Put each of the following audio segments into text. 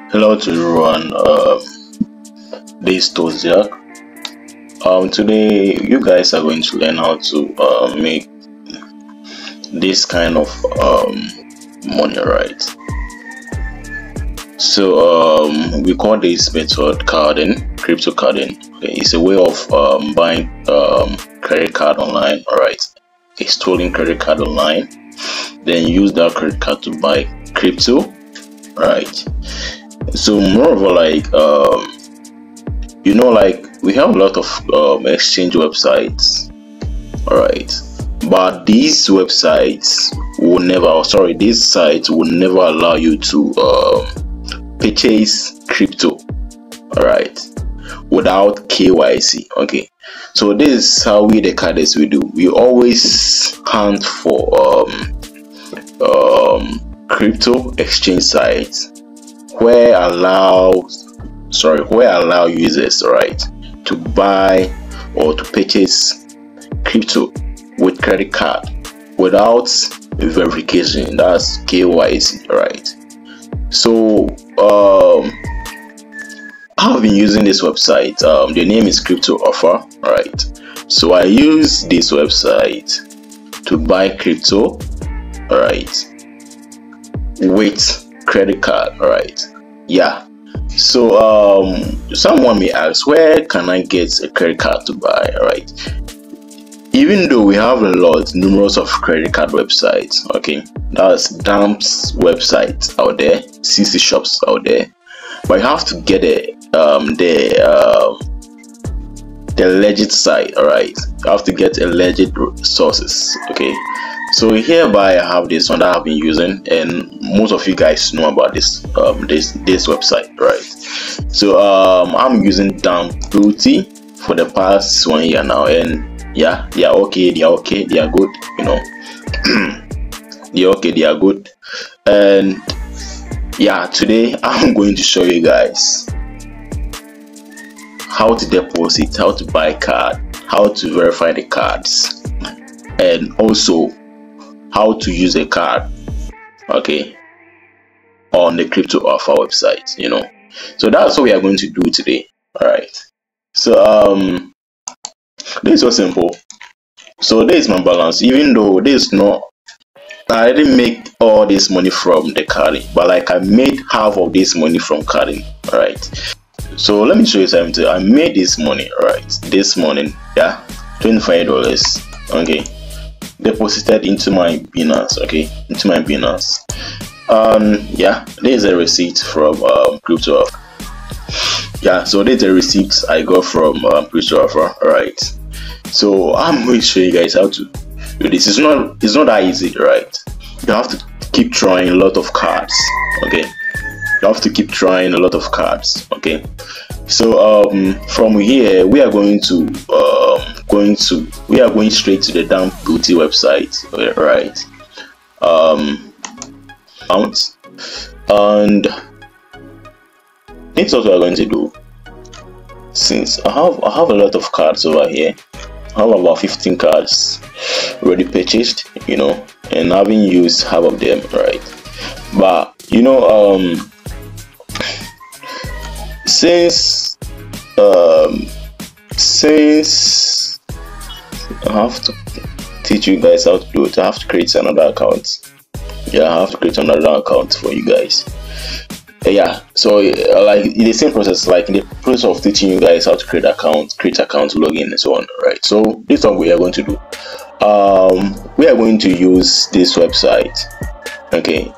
Hello to everyone. This is Toziak. Today you guys are going to learn how to make this kind of money, right? So we call this method carding, crypto carding. Okay, it's a way of buying credit card online. All right, a stolen credit card online, then use that credit card to buy crypto, right? So moreover, like like we have a lot of exchange websites, all right, but these websites will never, sorry, these sites will never allow you to purchase crypto, all right, without KYC. Okay, so this is how we the carders we do. We always hunt for crypto exchange sites where allow users, right, to buy or to purchase crypto with credit card without verification. That's KYC, right? So I've been using this website. The name is Crypto Offer, right? So I use this website to buy crypto, right, with credit card, right? Yeah. So someone may ask, where can I get a credit card to buy, right? Even though we have numerous of credit card websites, okay, that's dumps websites out there, CC shops out there, but you have to get the legit site, all right? You have to get a legit sources, okay? So hereby I have this one that I've been using, and most of you guys know about this this website, right? So I'm using Dump Booty for the past 1 year now, and yeah, they are okay, they are good, they're okay, they are good. And yeah, today I'm going to show you guys how to deposit, how to buy card, how to verify the cards, and also how to use a card, okay, on the Crypto Alpha website. So that's what we are going to do today. All right, so this is so simple. So this is my balance, even though this is not, I didn't make all this money from the carding, but like I made half of this money from carding. All right, so let me show you something. I made this money, right, this morning. Yeah, $25, okay, deposited into my Binance, okay, into my Binance. Yeah, there's a receipt from Crypto Alpha. Yeah, so there's a receipt I got from Crypto Alpha. All right, so I'm going to show you guys how to do this. It's not that easy, right? You have to keep trying a lot of cards, okay? You have to keep trying a lot of cards, okay? So from here we are going straight to the Dump Booty website, right? And that's what we are going to do. Since I have a lot of cards over here, I have about 15 cards already purchased, and I haven't used half of them, right? But since I have to teach you guys how to do it, I have to create another account. Yeah, I have to create another account for you guys. Yeah, so like in the same process, like in the process of teaching you guys how to create account, login, and so on, right? So this is what we are going to do. We are going to use this website, okay,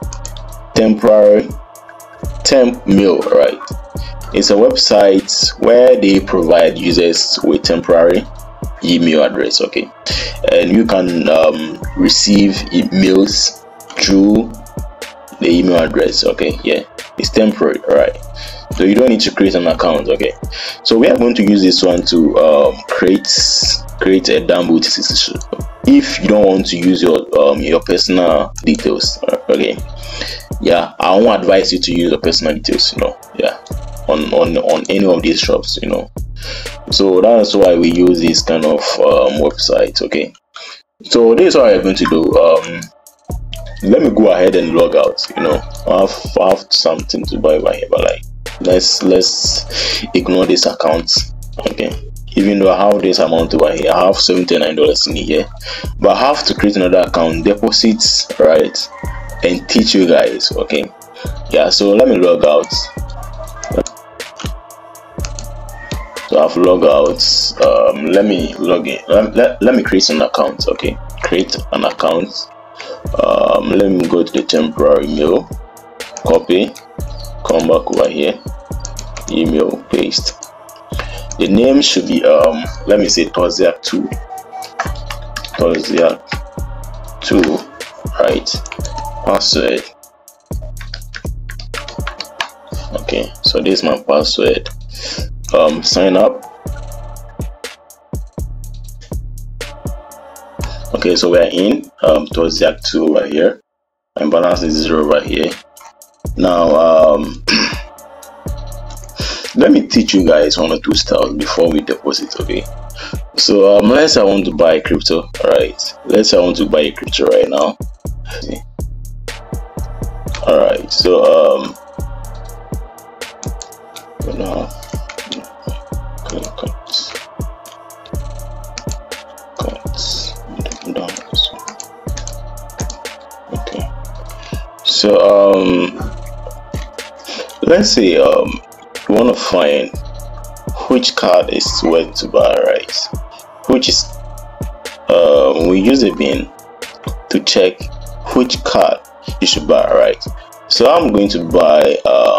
temp mail, right? It's a website where they provide users with temporary email address, okay, and you can receive emails through the email address, okay. Yeah, it's temporary, right? So you don't need to create an account, okay. So we are going to use this one to create a Dump Booty system. If you don't want to use your personal details, okay, yeah, I won't advise you to use your personal details, yeah, on any of these shops, so that's why we use this kind of website, okay. So this is what I'm going to do. let me go ahead and log out. I have something to buy over here, but like let's ignore this account. Okay, even though I have this amount over here, I have $79 in here, but I have to create another account, deposits, right, and teach you guys. Okay, yeah, so let me log out. So I've logged out. Let me log in. Let me create an account. Okay, create an account. Let me go to the temporary mail, copy, come back over here, email, paste. The name should be let me say Toziak2, right? Password. Okay, so this is my password. Sign up. Okay, so we're in Toziak2 over here, and balance is 0 over here. Now let me teach you guys 1 or 2 styles before we deposit. Okay, so let's say I want to buy crypto. Right, let's say I want to buy crypto right now. All right, so okay, so let's say you want to find which card is worth to buy, right? Which is we use a bin to check which card you should buy, right? So I'm going to buy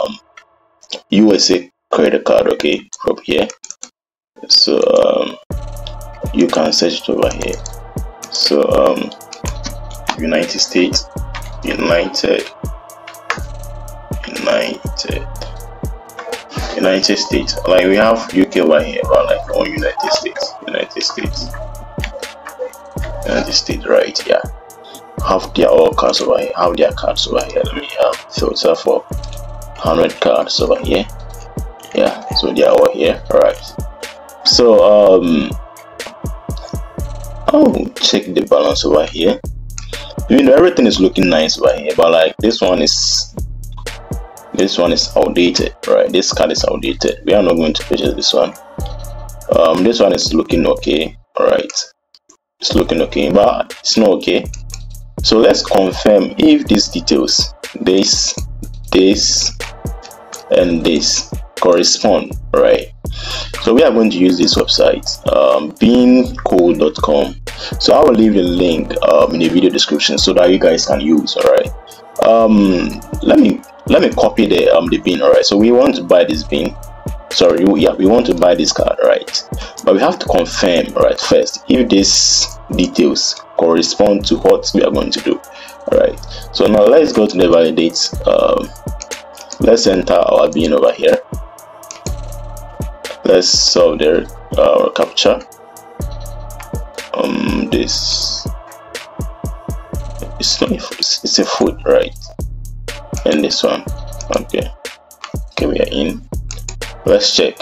USA credit card. Okay, from here. So you can search it over here. So United States, United States. Like we have UK over here, but like on United States, right? Yeah, have their all cards over here. Have their cards over here. Let me filter for 100 cards over here. Yeah, so they are all here, right? So I'll check the balance over here. Everything is looking nice over here, but like this one is outdated, right? This card is outdated. We are not going to purchase this one. This one is looking okay, right? It's looking okay, but it's not okay. So let's confirm if these details, this and this correspond, right? So we are going to use this website, beancode.com. So I will leave the link in the video description so that you guys can use. All right. Let me copy the bin. All right. So we want to buy this bin. Sorry, we want to buy this card, right? But we have to confirm, right, first if these details correspond to what we are going to do. All right. So now let's go to the validate. Let's enter our bin over here. Let's solve the captcha. This it's a food, right? And this one, okay, we are in. Let's check.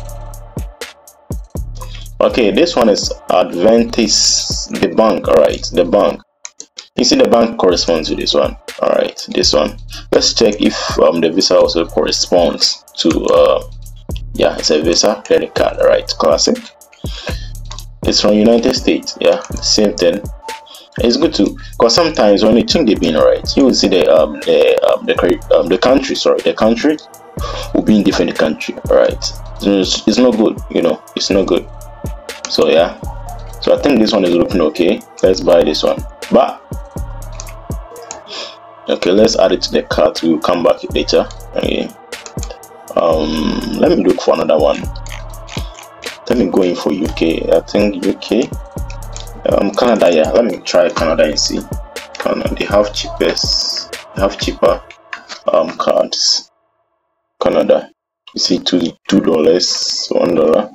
Okay, this one is Adventist, the bank. All right, the bank. You see the bank corresponds to this one. All right, this one. Let's check if the visa also corresponds to yeah, it's a Visa credit card. All right, classic. It's from United States. Yeah, the same thing. It's good to, because sometimes when you check the bin, right, you will see the country. Sorry, the country will be in different country. All right, it's not good. It's not good. So yeah, so I think this one is looking okay. Let's buy this one. But okay, let's add it to the cart. We will come back later. Okay. Let me look for another one. Let me go in for UK. I think UK. Canada. Yeah, let me try Canada and see. Canada, they have cheaper cards. Canada, you see $2, $1.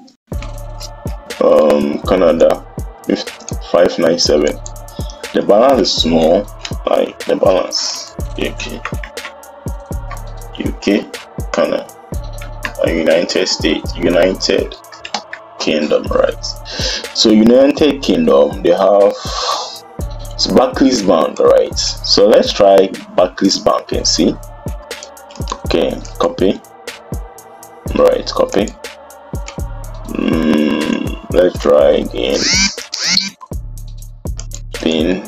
Canada, $5.97. The balance is small. Like the balance. UK, Canada, United States, United Kingdom, right? So United Kingdom, they have It's Barclays Bank, right? So let's try Barclays Bank and see. Okay, copy. Right, copy. Let's try again. Pin.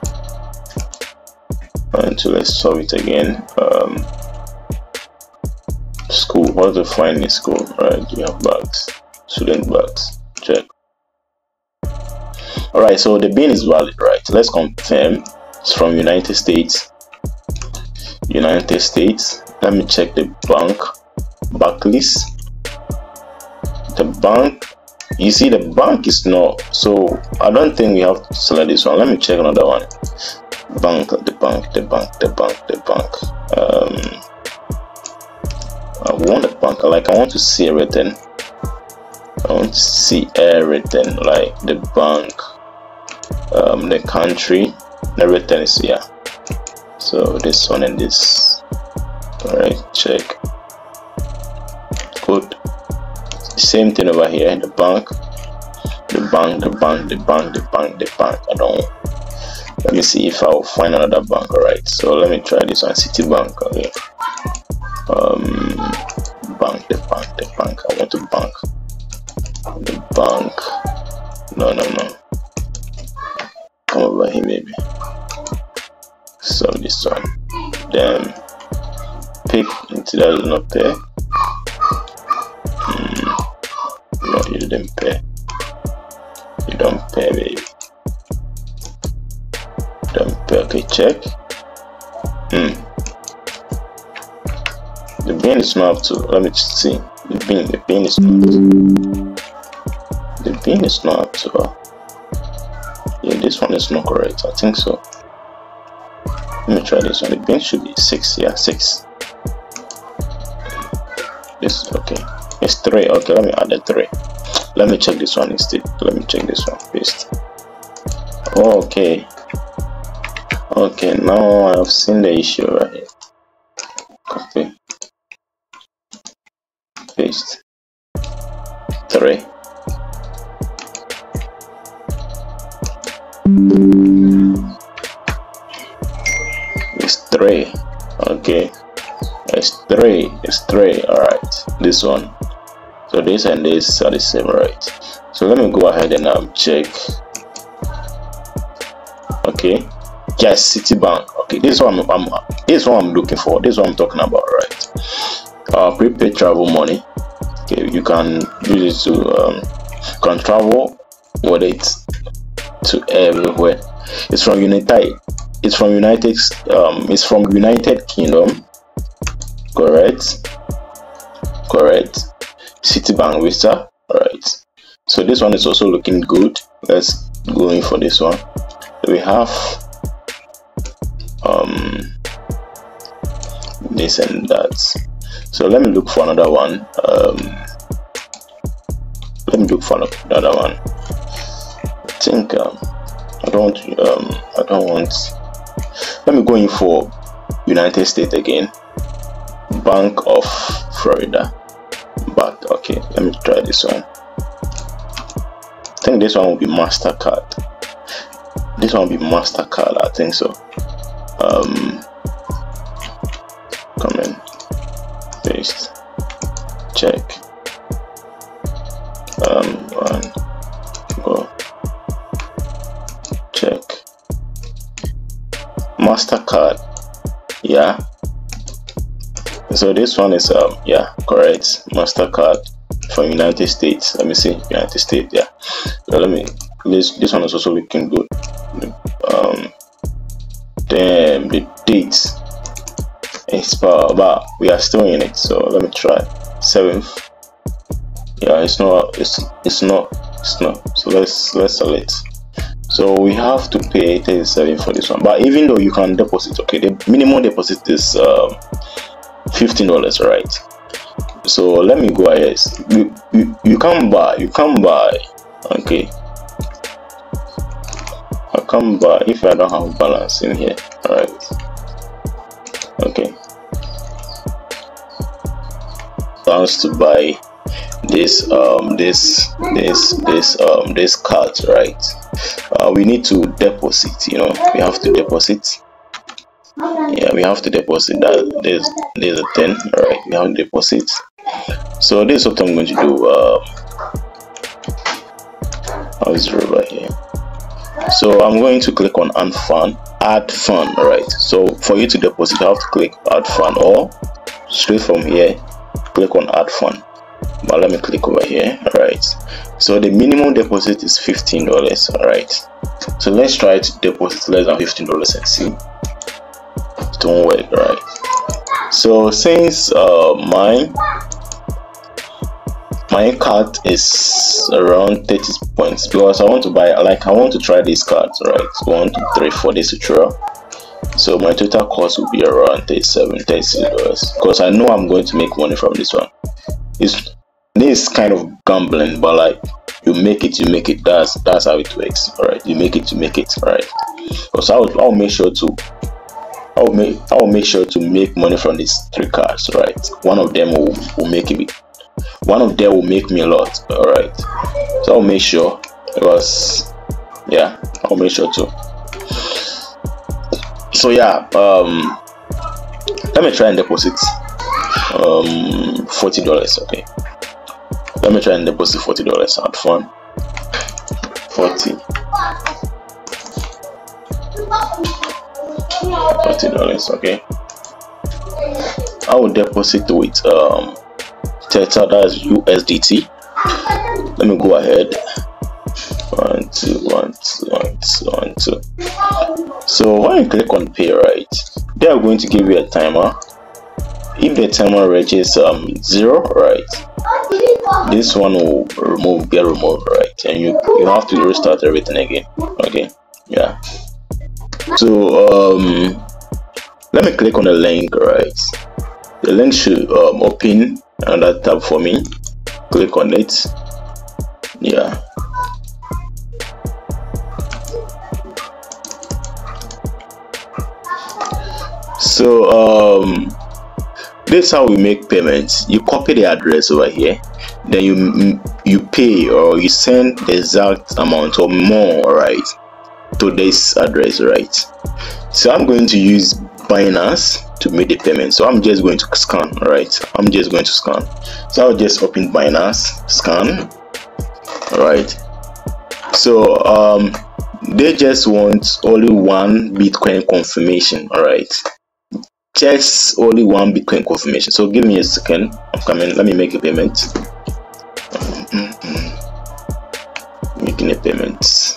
And so let's solve it again. School. What to find in school? Right, you have bags, student bags. Check. All right, so the bin is valid, right? Let's confirm. It's from United States. United States. Let me check the bank. Barclays. The bank. You see, the bank is not. So I don't think we have to select this one. Let me check another one. Bank. The bank. The bank. The bank. The bank. I want the bank. Like, I want to see everything. I want to see everything. Like the bank. The country, everything is here. So this one and this. Alright, check. Good. Same thing over here. The bank, the bank, the bank, the bank, the bank, the bank. I don't. Let me see if I'll find another bank. Alright, so let me try this one. Citibank. Okay. Bank, the bank, the bank. I want to bank. The bank. No. Come over here, maybe. So this one. Then pick until that does not pay. No, you didn't pay. You don't pay, baby. Don't pay. Okay, check. The bin is not up to. Let me see. The bin is not. The bin is not up to. Yeah, this one is not correct. I think so. Let me try this one. The bin should be 6. Yeah, 6. This okay. It's 3. Okay, let me add the 3. Let me check this one instead. Let me check this one. Paste. Okay. Okay, now I've seen the issue right here. Copy. Paste. 3. It's 3. Okay. It's 3. It's 3. Alright. This one. So this and this are the same, right? So let me go ahead and check. Okay. Yes, Citibank. Okay, this is what I'm looking for. This is what I'm talking about, right? Prepaid travel money. Okay, you can use it to can travel with it to everywhere. It's from United. It's from United Kingdom. Correct. Citibank Visa. Alright. So this one is also looking good. Let's go in for this one. We have this and that. So let me look for another one. Let me look for another one. I think I don't want. Let me go in for United States again. Bank of Florida. But okay, let me try this one. I think this one will be MasterCard. This one will be MasterCard. I think so. Come in. Paste. Check. One. Go. Check. MasterCard. Yeah. So this one is yeah, correct. MasterCard from United States. Let me see. United States. Yeah. So let me. This one is also looking good. Damn, the dates expire, but we are still in it. So let me try 7th. Yeah, it's not. So let's select. So we have to pay 37 for this one. But even though you can deposit, okay, the minimum deposit is $15, right? So let me go ahead. You can buy. Okay. I can buy if I don't have balance in here. Alright. Okay. Balance to buy this cards, right? we need to deposit. We have to deposit. Yeah, we have to deposit that. There's a 10. All right, we have to deposit. So this is what I'm going to do. I'll zero right here. So I'm going to click on add fund. All right, so for you to deposit, you have to click add fund, or straight from here click on add fund. But let me click over here. All right, so the minimum deposit is $15. All right, so let's try to deposit less than $15 and see. It won't work. All right, so since my card is around 30 points, because I want to buy, I want to try these cards, right? 1 2 3 4 days to try. So my total cost will be around $36, because I know I'm going to make money from this one. This is kind of gambling, but like, you make it, that's how it works. All right, you make it, all right? Because I'll make sure to make money from these 3 cards, right? One of them will make it. One of them will make me a lot. All right, so I'll make sure, because yeah, I'll make sure to. So yeah, let me try and deposit $40. Okay, let me try and deposit $40 at fun. $40. Okay, I will deposit with Theta, that's USDT. Let me go ahead. 1 2 1 2 1 2 1 2. So when you click on pay, right, they are going to give you a timer. If the timer reaches 0, right, this one will get removed, right, and you have to restart everything again. Okay, yeah. So let me click on the link, right? The link should open another tab for me. Click on it. Yeah. So this is how we make payments. You copy the address over here, then you pay, or you send the exact amount or more, right, to this address, right? So I'm going to use Binance to make the payment. So I'm just going to scan. All right, I'm just going to scan. So I'll just open Binance, scan. All right, so they just want only 1 Bitcoin confirmation. All right, just only 1 Bitcoin confirmation. So give me a second, I'm coming. Let me make a payment. Making a payment.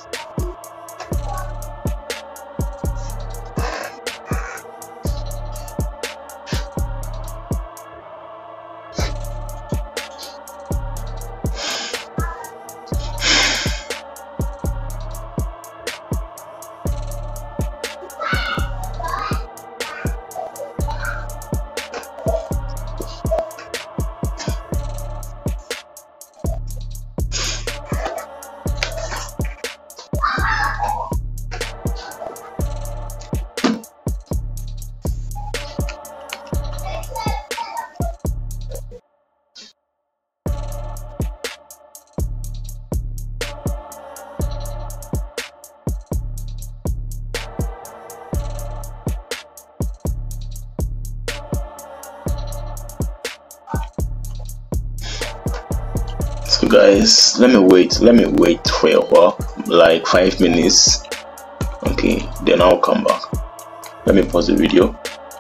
So guys, let me wait for a while, like 5 minutes. Okay, then I'll come back. Let me pause the video.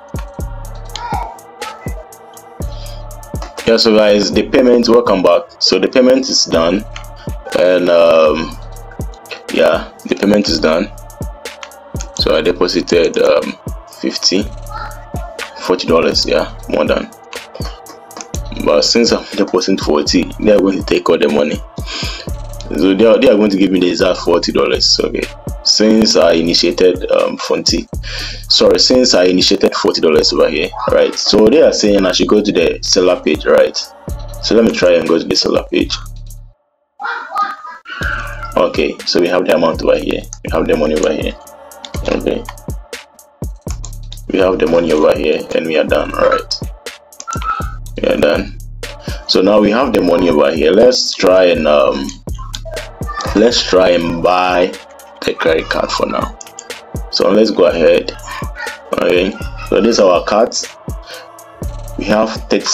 Yeah, so guys, the payment, welcome back. So the payment is done, and yeah, the payment is done. So I deposited $40, yeah, more than. But since I'm depositing 40, they are going to take all the money. So they are going to give me the exact $40. Okay, since I initiated since I initiated $40 over here, right? So they are saying I should go to the seller page, right? So let me try and go to the seller page. Okay, so we have the amount over here, we have the money over here. Okay, we have the money over here, and we are done. All right, we are done. So now we have the money over here. Let's try and buy the credit card for now. So let's go ahead. Okay, so these are our cards. We have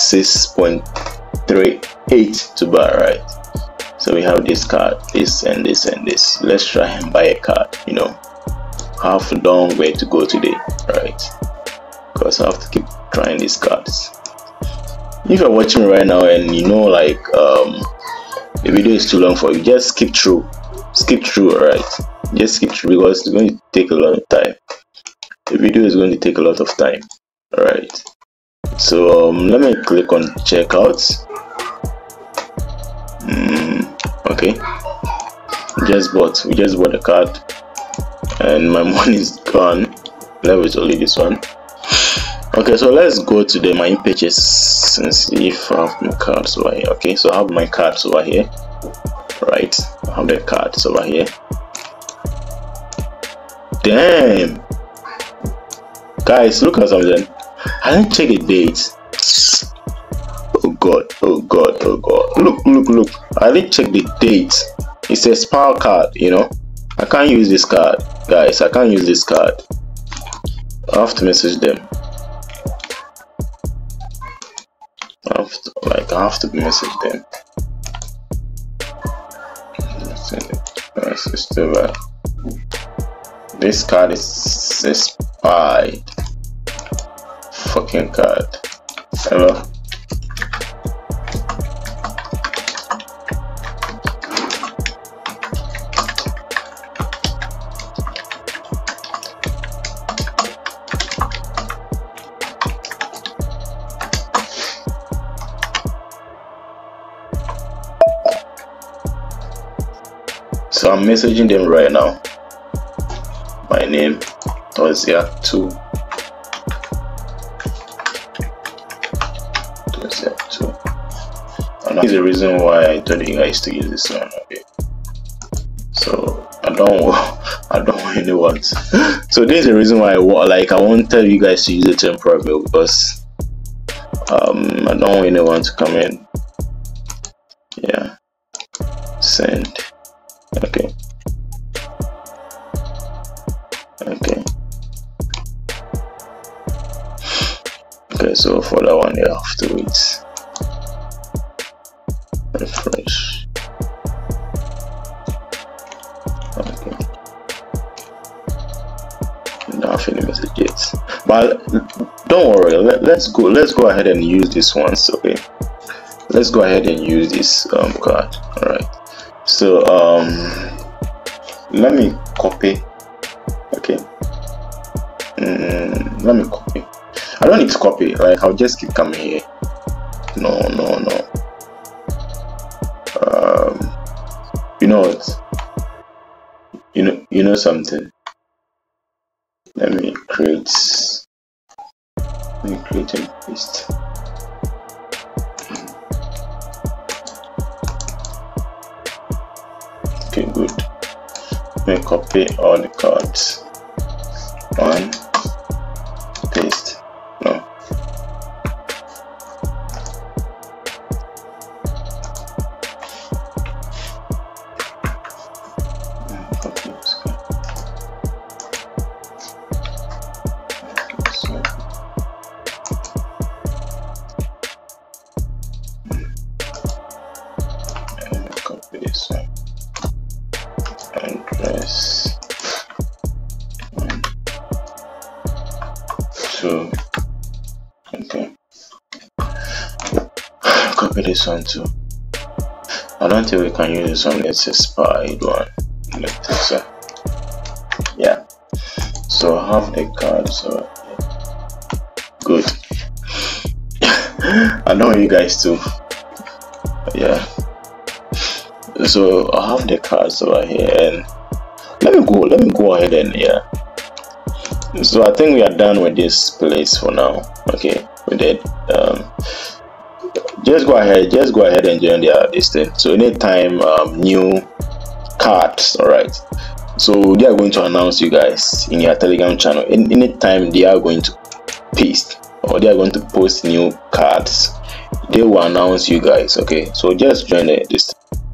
36.38 to buy, right? So we have this card, this and this and this. Let's try and buy a card. You know, I have a long way to go today, right? Because I have to keep trying these cards. If you're watching me right now and you know, like, the video is too long for you, just skip through, right? Just skip through, because it's going to take a lot of time. The video is going to take a lot of time, right? So let me click on checkout. Okay, we just bought the card and my money is gone. Level is only this one. Okay, so let's go to the my pages and see if I have my cards over here. Okay, so I have my cards over here, right? I have the cards over here. Damn, guys, look at something. I didn't check the date. Oh god, oh god, oh god. Look, I didn't check the date. It's a spare card, you know. I can't use this card, guys. I can't use this card. I have to message them. I have to message them. This card is expired. Fucking card. Hello. So I'm messaging them right now. My name Tozia2. And that's the reason why I told you guys to use this one. Okay. So I don't really want. So this is the reason why I wanted you guys to use the temporary bill, because I don't really want to come in. Yeah. Send. Okay. Okay, so for that one you have to wait. Refresh. Okay. Not any message yet. But don't worry, let's go ahead and use this once, okay? Let's go ahead and use this card. Alright. So let me copy. Okay. Let me copy. I don't need to copy, like I'll just keep coming here. No. You know what? You know something. Let me create and paste. Okay, good. Let me copy all the cards. One, paste. No. Copy this card. And copy this one. Address 1, 2. Okay. Copy this one too. I don't think we can use this one. It's a expired one. Like this. Yeah. So I have the card. So good. I know you guys too. Yeah. So I have the cards over here, and let me go ahead and so I think we are done with this place for now. Okay, we did. Just go ahead and join this thing. So anytime new cards, all right, so they are going to announce you guys in your Telegram channel. Anytime they are going to paste or they are going to post new cards, they will announce you guys. Okay, so just join this.